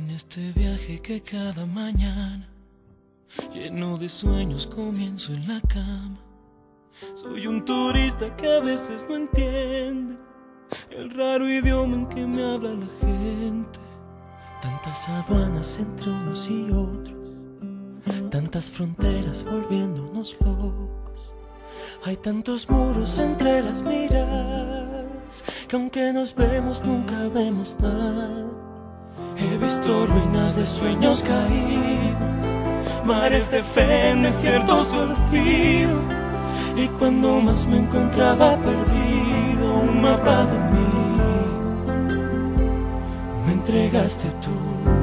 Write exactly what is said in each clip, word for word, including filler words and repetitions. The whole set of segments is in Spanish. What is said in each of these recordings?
este viaje que cada mañana, lleno de sueños, comienzo en la cama. Soy un turista que a veces no entiende el raro idioma en que me habla la gente. Tantas aduanas entre unos y otros, tantas fronteras volviéndonos locos. Hay tantos muros entre las miradas, que aunque nos vemos nunca vemos nada. He visto ruinas de sueños caídos, mares de fe en desiertos de olvido. Y cuando más me encontraba perdido, un mapa de mí me entregaste tú.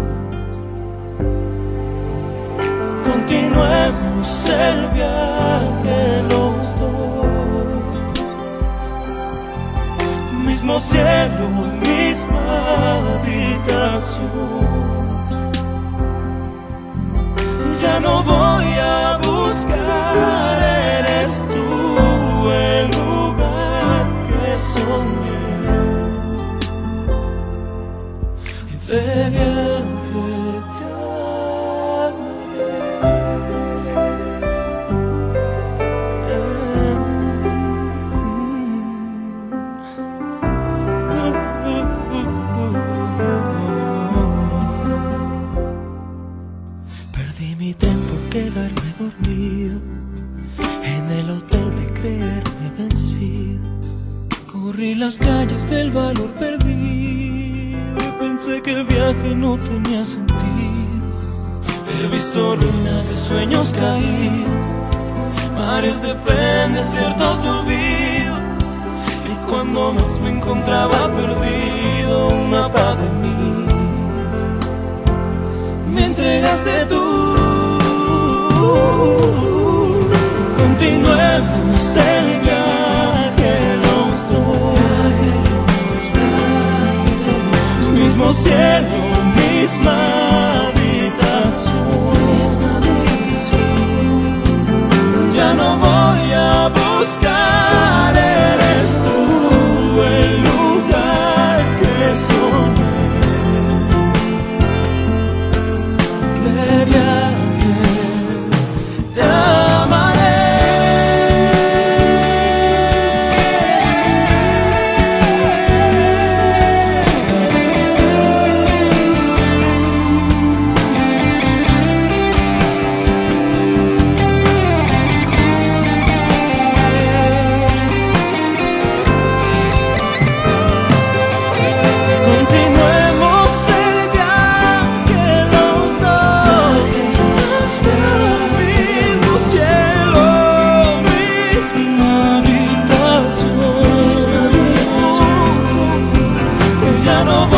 Continuemos el viaje los dos, mismo cielo, misma habitación. Ya no voy a buscar, eres tú el lugar que soñé. Y de viaje te perdí mi tren por quedarme dormido en el hotel de creerme vencido. Corrí las calles del valor perdido y pensé que el viaje no tenía sentido. He visto ruinas de sueños caídos, mares de fe en desiertos de olvido. Y cuando más me encontraba perdido, un mapa de mí me entregaste tú. Continuemos el viaje los dos, mismo cielo, misma habitación. Ya no voy a buscar, eres tú el lugar que soñé. De viaje te amaré. Ya no